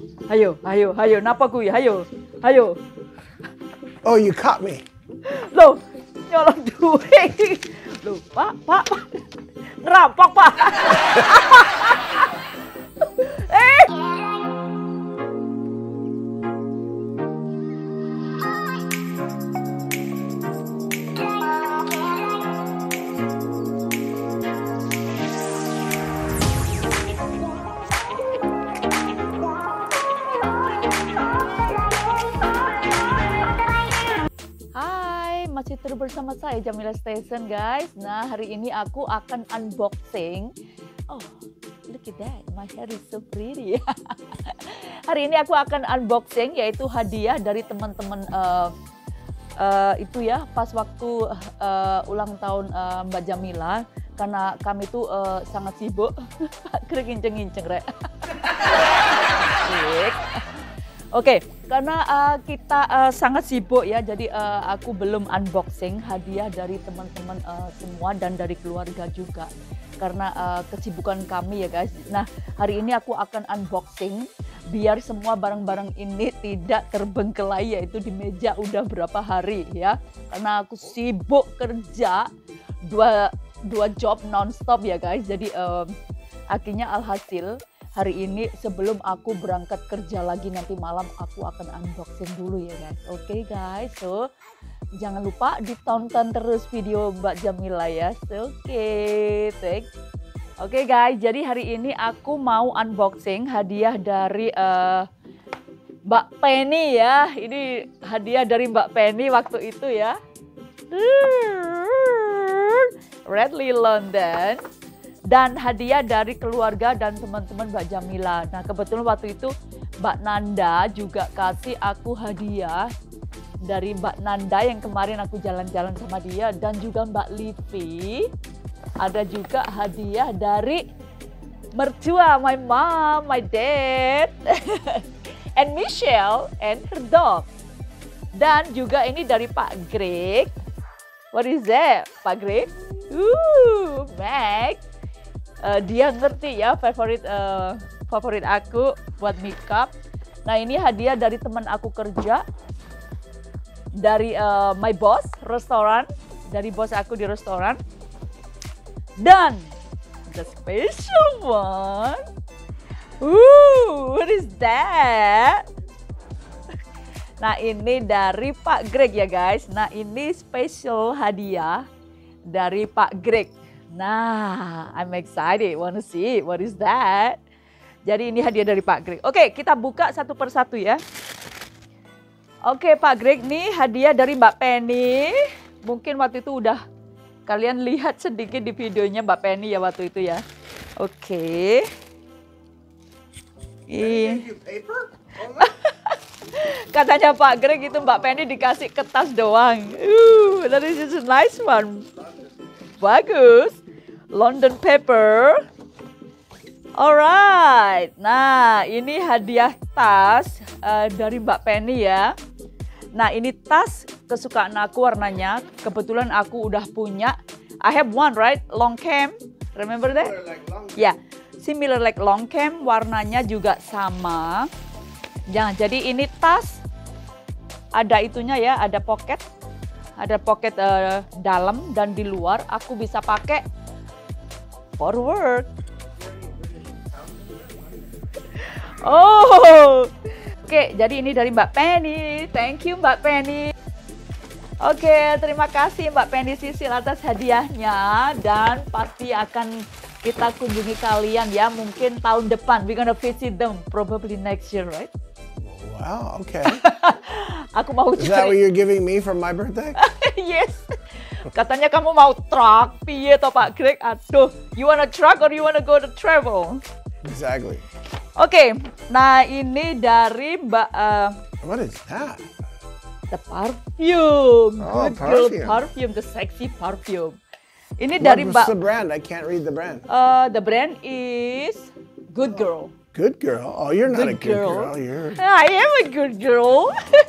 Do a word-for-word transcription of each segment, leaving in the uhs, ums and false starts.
Hayo, hayo, hayo, napa kuwi? Hayo, hayo. Oh, you caught me. Loh, nyolong duit. Loh, Pak, Pak, Pak. Ngerampok, Pak. eh. Masih terus bersama saya Jamila Station, guys. Nah, hari ini aku akan unboxing. Oh, look at that, my hair is so pretty. Hari ini aku akan unboxing yaitu hadiah dari teman-teman uh, uh, itu ya, pas waktu uh, ulang tahun uh, Mbak Jamila, karena kami tuh uh, sangat sibuk. Krek inceng-inceng rek. Oke, okay, karena uh, kita uh, sangat sibuk ya, jadi uh, aku belum unboxing hadiah dari teman-teman uh, semua dan dari keluarga juga. Karena uh, kesibukan kami ya guys. Nah, hari ini aku akan unboxing biar semua barang-barang ini tidak terbengkelai, yaitu di meja udah berapa hari ya. Karena aku sibuk kerja, dua, dua job non-stop ya guys. Jadi uh, akhirnya alhasil hari ini sebelum aku berangkat kerja lagi nanti malam aku akan unboxing dulu ya guys. Oke okay, guys, so jangan lupa ditonton terus video Mbak Jamila ya. Oke, okay, thanks. Oke okay, guys, jadi hari ini aku mau unboxing hadiah dari uh, Mbak Penny ya. Ini hadiah dari Mbak Penny waktu itu ya. Redly London. Dan hadiah dari keluarga dan teman-teman Mbak Jamila. Nah, kebetulan waktu itu Mbak Nanda juga kasih aku hadiah dari Mbak Nanda yang kemarin aku jalan-jalan sama dia, dan juga Mbak Livi. Ada juga hadiah dari mertua, my mom, my dad, and Michelle and her dog. Dan juga ini dari Pak Greg. What is that, Pak Greg? Ooh, Mac. Uh, dia ngerti ya favorit uh, favorit aku buat makeup. Nah, ini hadiah dari teman aku kerja, dari uh, my boss restoran, dari bos aku di restoran. Dan the special one, ooh, what is that? Nah, ini dari Pak Greg ya guys. Nah, ini special hadiah dari Pak Greg. Nah, I'm excited, wanna see what is that. Jadi ini hadiah dari Pak Greg. Oke, kita buka satu persatu ya. Oke, Pak Greg, nih hadiah dari Mbak Penny. Mungkin waktu itu udah kalian lihat sedikit di videonya Mbak Penny ya waktu itu ya. Oke. Ih. Katanya Pak Greg itu Mbak Penny dikasih kertas doang. Uh, that is just a nice one. Bagus. London paper. Alright. Nah, ini hadiah tas uh, dari Mbak Penny ya. Nah, ini tas kesukaan aku warnanya. Kebetulan aku udah punya. I have one, right? Long cam. Remember that? Ya, yeah. Similar like long cam. Warnanya juga sama. Jangan. Jadi ini tas. Ada itunya ya. Ada pocket. Ada pocket uh, dalam dan di luar. Aku bisa pakai for work. Oh, oke. Okay, jadi ini dari Mbak Penny. Thank you Mbak Penny. Oke, okay, terima kasih Mbak Penny Sisil atas hadiahnya, dan pasti akan kita kunjungi kalian ya. Mungkin tahun depan. We're gonna visit them probably next year, right? Wow. Okay. Aku mau. Is that what you're giving me for my birthday? Yes. Katanya kamu mau truck, piye toh Pak Greg? Aduh, you wanna truck or you wanna go to travel? Exactly. Oke, okay, nah ini dari Mbak. Uh, What is that? The perfume. Oh, Good girl perfume. perfume, the sexy perfume. Ini What dari was Mbak. the brand? I can't read the brand. Uh, the brand is Good Girl. Good girl. Oh, you're not Good a good girl. girl. You're. I am a good girl.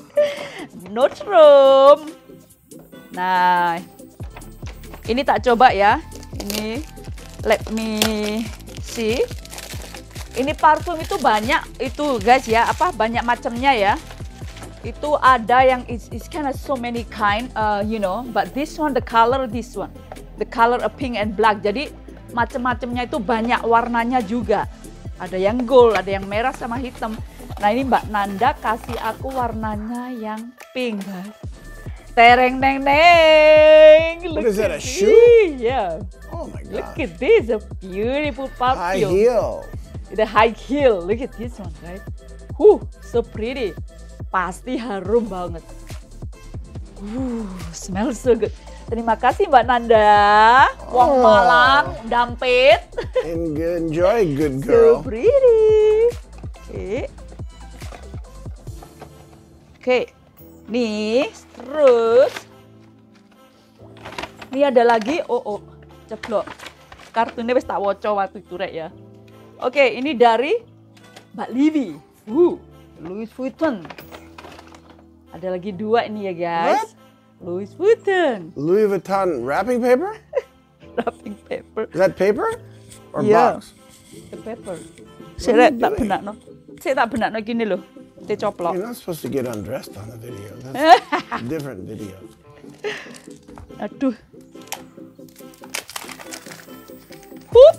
Notrum. Nah, ini tak coba ya. Ini let me see. Ini parfum itu banyak itu guys ya, apa banyak macamnya ya. Itu ada yang it's, it's kind of so many kind, uh, you know. But this one, the color, this one, the color of pink and black. Jadi macam-macamnya itu banyak warnanya juga. Ada yang gold, ada yang merah sama hitam. Nah ini Mbak Nanda kasih aku warnanya yang pink guys. Tereng neng neng. What is that, a shoe? Yeah. Oh my God. Look at this, a beautiful perfume. High heel. The high heel. Look at this one, guys. Whew, so pretty. Pasti harum banget. Whew, smells so good. Terima kasih Mbak Nanda. Wong Oh. Malang, Dampit. Enjoy, good So girl. pretty. Oke. Oke. Nih, terus. Ini ada lagi. Oh, oh. Ceplok. Kartunnya wis tak woco waktu itu rek ya. Oke, ini dari Mbak Livi. Uh, Louis Vuitton. Ada lagi dua ini ya guys. What? Louis Vuitton. Louis Vuitton wrapping paper? Wrapping paper. Is that paper or Yeah. box? The paper. are Saya you tak doing? benak no. Saya tak benak no gini loh. Saya coplok. You're not supposed to get undressed on the video. That's a different video. Aduh. Huh.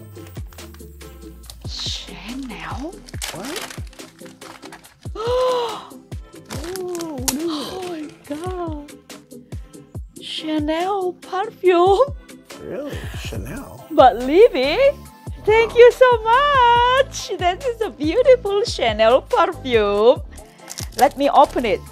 Chanel. What? Oh, oh my god. Chanel perfume. Really? Chanel? But Libby, thank you so much. That is a beautiful Chanel perfume. Let me open it.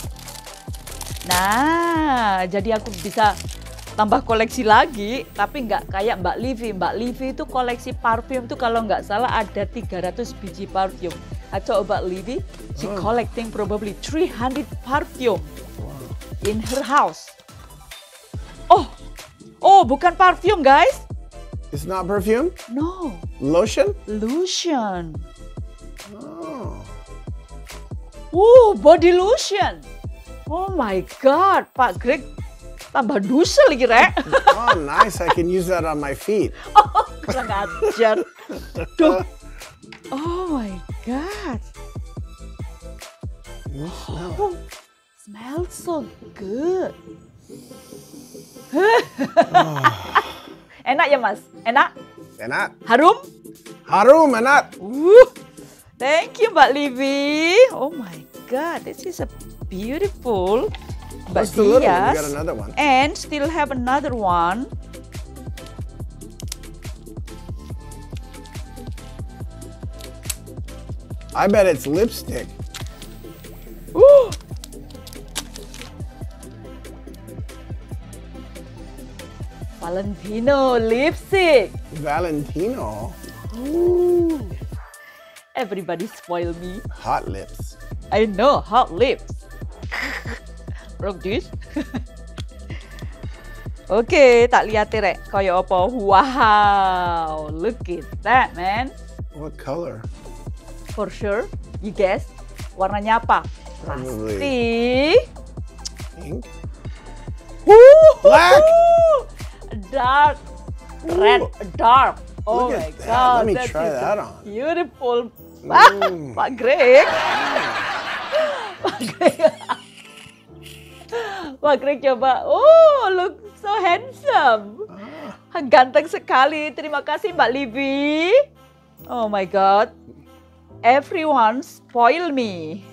Nah, jadi aku bisa tambah koleksi lagi, tapi nggak kayak Mbak Livi. Mbak Livi itu koleksi parfum tuh kalau nggak salah ada tiga ratus biji parfum. Atau Mbak Livi, she Oh. collecting probably three hundred perfume in her house. Oh, oh bukan parfum guys. It's not perfume? No, Lotion? lotion. Oh. Oh, body lotion. Oh my god, Pak Greg tambah dusel lagi, Rek. Oh, nice. I can use that on my feet. Oh, kurang ajar. Duh. Oh my god. You smell. Oh, smells so good. Enak ya, Mas? Enak? Enak. Harum? Harum, enak. Uh, thank you, Mbak Livi. Oh my god, this is a beautiful What's the little one? You Badias. got another one. And still have another one. I bet it's lipstick. Uh. Valentino lipstick. Valentino. Ooh. Everybody spoil me. Hot lips. I know, hot lips. From this. Oke, tak lihat Rek, kaya apa? Wow, look at that, man. What color? For sure, you guess, warnanya apa? Probably Pasti. pink. Woo! Black. Dark. Red, dark. Oh Look my at that. god. Let me that try is that a on. Beautiful. Mm. Pak Greg. Pak Greg. Pak Greg coba. Oh, look so handsome. Ah. Ganteng sekali. Terima kasih Mbak Livi. Oh my god. Everyone spoil me.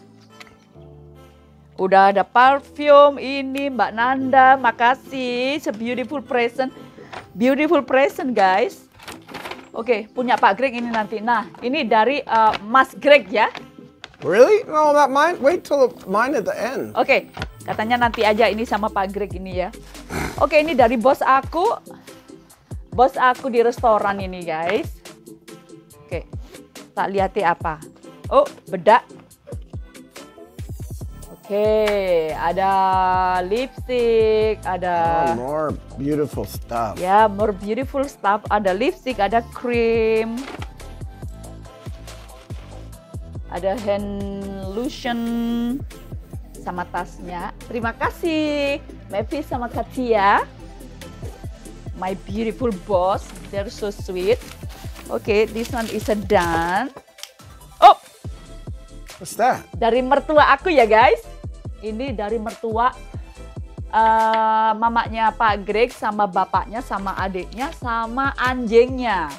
Udah ada parfum ini Mbak Nanda. Makasih. It's a beautiful present. Beautiful present guys. Oke, punya Pak Greg ini nanti. Nah, ini dari uh, Mas Greg ya. Really? No, not mine. Wait till mine at the end. Oke, katanya nanti aja ini sama Pak Greg ini ya. Oke, ini dari bos aku. Bos aku di restoran ini guys. Oke, tak lihat apa. Oh, bedak. Oke, ada lipstick, ada... Oh, more beautiful stuff. Ya, more beautiful stuff. Ada lipstick, ada cream. Ada hand lotion. Sama tasnya. Terima kasih, Mevi sama Katia. My beautiful boss. They're so sweet. Okay, this one is a done. Oh, What's that? dari mertua aku ya guys. Ini dari mertua uh, mamanya Pak Greg sama bapaknya sama adiknya sama anjingnya.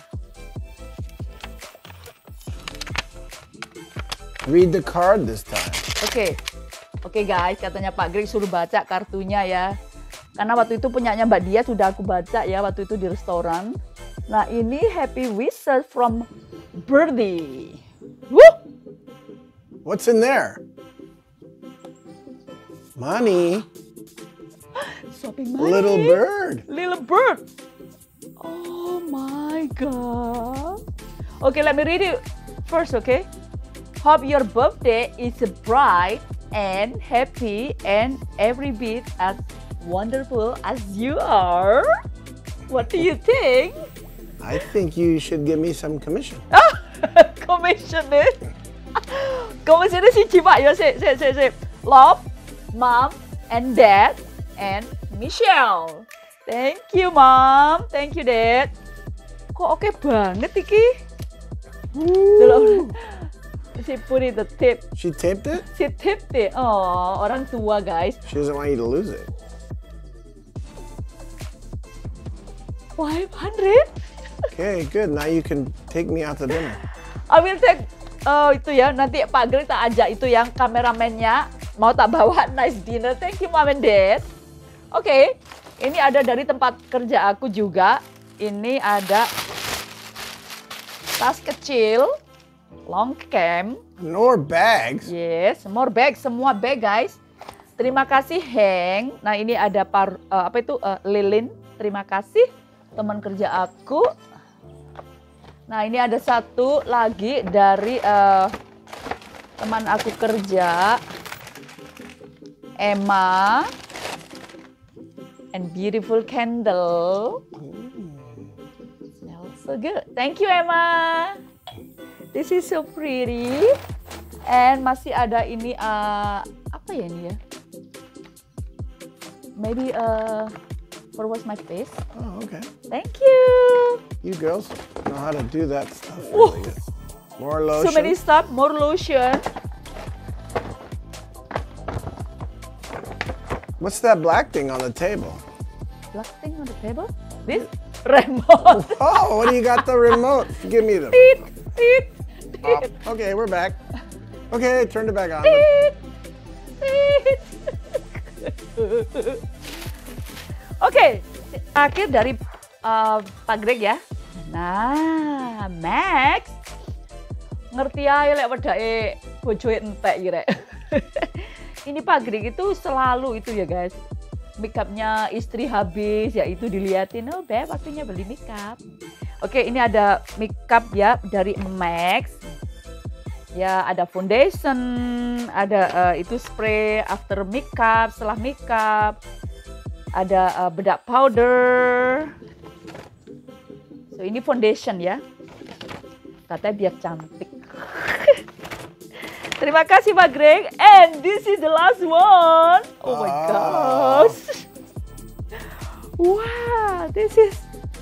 Read the card this time. Oke, okay. oke okay guys, katanya Pak Greg suruh baca kartunya ya. Karena waktu itu punyanya Mbak Dia sudah aku baca ya waktu itu di restoran. Nah ini happy wishes from Birdie. Woo! What's in there? Money. Shopping money. Little bird. Little bird. Oh my god. Okay, let me read it first, okay? Hope your birthday is bright and happy and every bit as wonderful as you are. What do you think? I think you should give me some commission. Commission eh? Commission si Cipak ya, si, si, si, si. Love, Mom, and Dad, and Michelle. Thank you, Mom. Thank you, Dad. Kok oke banget iki? Delok. She put it the tip. She taped it? She tipped it. Oh, orang tua guys. She doesn't want you to lose it. five hundred? Okay, good. Now you can take me out to dinner. I will take, oh itu ya, nanti Pak Greg tak ajak itu yang kameramennya, mau tak bawa nice dinner. Thank you Mom and Dad. Oke, okay, ini ada dari tempat kerja aku juga. Ini ada tas kecil, long cam. More bags. Yes, more bag, semua bag guys. Terima kasih Heng. Nah ini ada par, uh, apa itu uh, lilin. Terima kasih teman kerja aku. Nah ini ada satu lagi dari uh, teman aku kerja, Emma, and beautiful candle. Smells so good. Thank you Emma. This is so pretty. And masih ada ini uh, apa ya ini ya? Maybe uh, for wash my face. Oh, okay. Thank you. You girls know how to do that stuff really good. More lotion. So many stuff, more lotion. What's that black thing on the table? Black thing on the table? This remote. Oh, what do you got the remote? Give me the. Beep, beep, Oh, okay, we're back. Okay, turn it back on. beep, beep. Oke, akhir dari uh, Pak Greg ya. Nah, Max ngerti aja lek wedake bojoe entek iki rek. Ini Pak Greg itu selalu itu ya guys. Makeupnya istri habis ya itu diliatin, oh Beb waktunya beli makeup. Oke, ini ada makeup ya dari Max. Ya, ada foundation, ada uh, itu spray after makeup, setelah makeup. Ada uh, bedak powder. So ini foundation ya. Katanya biar cantik. Terima kasih Pak Greg. And this is the last one. Oh my Oh. gosh. Wow, this is.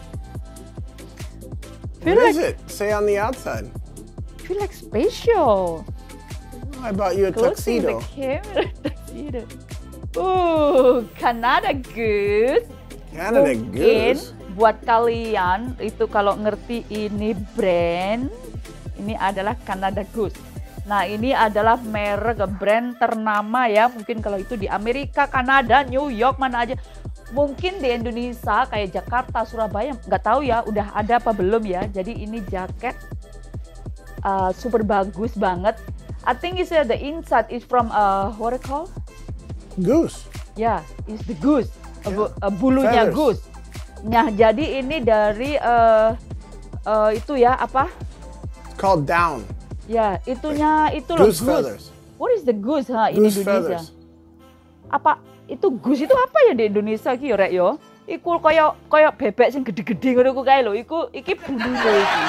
What Feel is like, it? Say on the outside. Feel like special. I bought you a Closing tuxedo. the camera. Tuxedo. Ooh, Canada Goose. Canada Mungkin Goose. buat kalian itu kalau ngerti ini brand, ini adalah Canada Goose. Nah ini adalah merek brand ternama ya, mungkin kalau itu di Amerika, Kanada, New York, mana aja. Mungkin di Indonesia kayak Jakarta, Surabaya, nggak tahu ya udah ada apa belum ya. Jadi ini jaket uh, super bagus banget. I think it's uh, the inside is from uh, what it called? Goose. Ya, yeah, it's the goose, Yeah. Bu- uh, bulunya Feathers. goose. Nah, jadi ini dari uh, uh, itu ya apa? It's called down. Ya, itunya itu loh Goose goose. feathers. What is the goose ha in Goose Indonesia? feathers. Apa itu goose itu apa ya di Indonesia ki yo rek yo? Iku koyo koyo bebek sing gede-gede ngono ku kae lho. Iku iki bulune iki.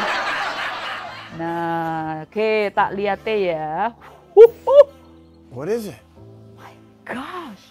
Nah, oke tak lihat ya. Huh, huh. What is it? Gosh.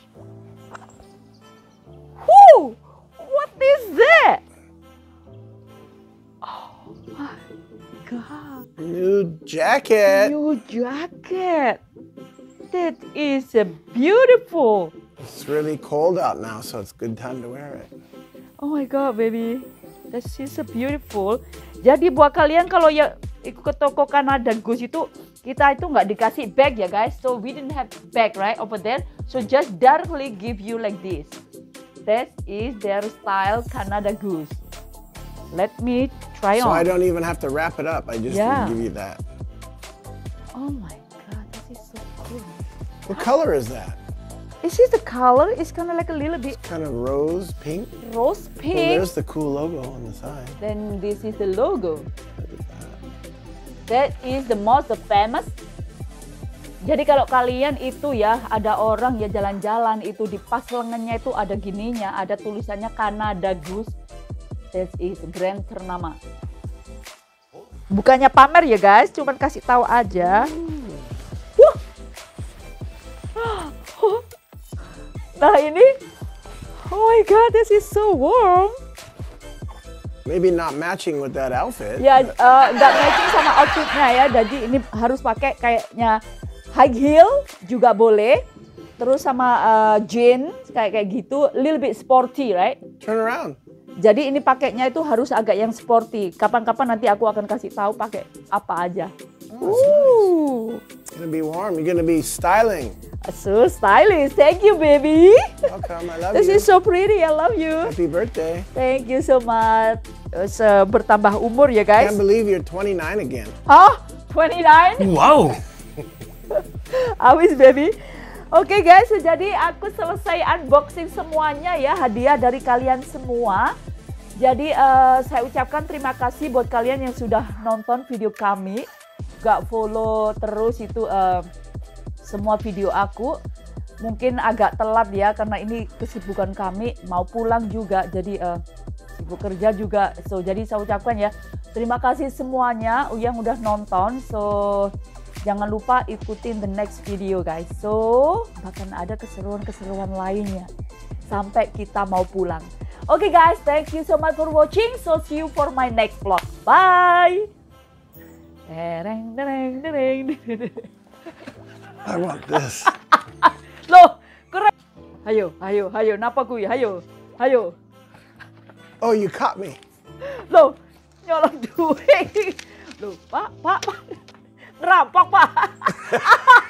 Whoo! What is that? Oh my God. New jacket. New jacket. That is uh, beautiful. It's really cold out now, so it's a good time to wear it. Oh my God, baby. That is so beautiful. Jadi buat kalian kalau ya ikut ke toko Canada Goose itu, kita itu nggak dikasih bag ya guys. So we didn't have bag right over there. So just directly give you like this. That is their style Canada Goose. Let me try So on. I don't even have to wrap it up. I just Yeah. give you that. Oh my God, this is so cool. What color is that? Is this the color? It's kind of like a little bit Kind of rose pink. rose Oh, pink. there's the cool logo on the side. Then this is the logo. That is the most famous. Jadi kalau kalian itu ya ada orang ya jalan-jalan itu di pas lengannya itu ada gininya, ada tulisannya Canada Goose. That is brand ternama. Bukannya pamer ya guys, cuman kasih tahu aja. Wah. Nah ini, oh my God, this is so warm. Maybe not matching with that outfit. Ya, uh, nggak matching sama outfitnya ya. Jadi ini harus pakai kayaknya high heel juga boleh. Terus sama uh, jeans kayak kayak gitu, little bit sporty, right? Turn around. Jadi ini pakainya itu harus agak yang sporty. Kapan-kapan nanti aku akan kasih tahu pakai apa aja. Oh, Ooh, It's gonna be warm. You're gonna be styling. so stylish. Thank you, baby. Welcome. I love This you. is so pretty. I love you. Happy birthday. Thank you so much. Terus, uh, bertambah umur ya guys. Can't believe you're twenty-nine again. Hah? twenty-nine? Wow. Awis baby. Oke guys, jadi aku selesai unboxing semuanya ya, hadiah dari kalian semua. Jadi uh, saya ucapkan terima kasih buat kalian yang sudah nonton video kami, gak follow terus itu uh, semua video aku. Mungkin agak telat ya karena ini kesibukan kami, mau pulang juga, jadi uh, sibuk kerja juga. So jadi saya ucapkan ya terima kasih semuanya yang udah nonton. So jangan lupa ikutin the next video guys. So bahkan ada keseruan-keseruan lainnya sampai kita mau pulang. Oke okay, guys, thank you so much for watching. So see you for my next vlog. Bye. Dereng, dereng, dereng, dereng. I want this. Loh, keren. Hayo, hayo, hayo, napa kuy, hayo, hayo. Oh, you caught me. Loh, nyolong duit. Loh, pak, pak, pak. Ngerampok pak.